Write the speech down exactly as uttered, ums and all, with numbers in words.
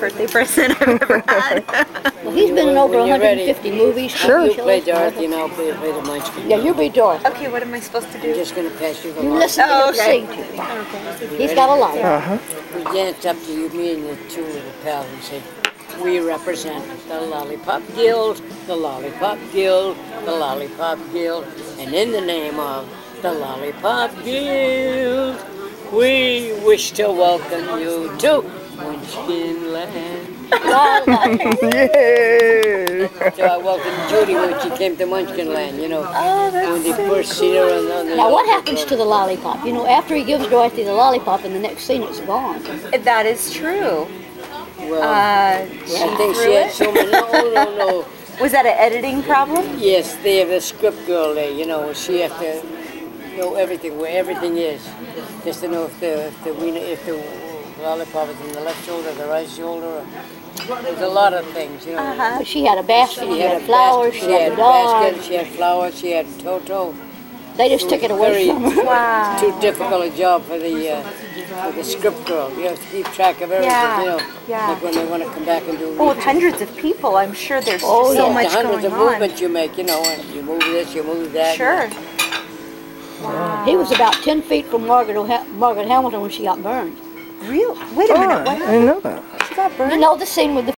birthday present I've ever had. Well, he's been in over one hundred fifty movies. Sure. You play Dorothy and I'll play, play the munchkin. Yeah, you be Dorothy. Okay, what am I supposed to I'm do? just going to pass you the You line. listen to Oh, him okay. sing to you. He's got a light. Uh-huh. We dance up to you, me and your two little pals, and say, we represent the Lollipop Guild, the Lollipop Guild, the Lollipop Guild, and in the name of the Lollipop Guild, we wish to welcome you to Munchkin Land. Yay! So I welcomed Judy when she came to Munchkin Land, you know. Oh, that's when they so first see her on the, on the Now, what happens to the lollipop? You know, after he gives Dorothy the lollipop, in the next scene, it's gone. That is true. Well, Uh, she I think threw she had it? so many. No, no, no. Was that an editing problem? Yes, they have a script girl there, you know. She has to know everything, where everything is. Just to know if the, if the, wiener- if the lollipop is in the left shoulder, the right shoulder. There's a lot of things, you know. Uh-huh. But she had a basket, she, She had, had a flowers, basket, she had a dog. basket, she had flowers, she had Toto. They just took it away Very from her. Wow. too difficult a job for the uh, for the script girl. You have to keep track of everything, Yeah, you know. yeah. Like when they want to come back and do. Well, with hundreds of people, I'm sure there's Oh, just so yeah. much the hundreds going of on. movements you make, you know, and you move this, you move that. Sure. He was about ten feet from Margaret, O'Ha- Margaret Hamilton when she got burned. Real? Wait a Oh, minute. What I didn't know that. She got burned? You know the scene with the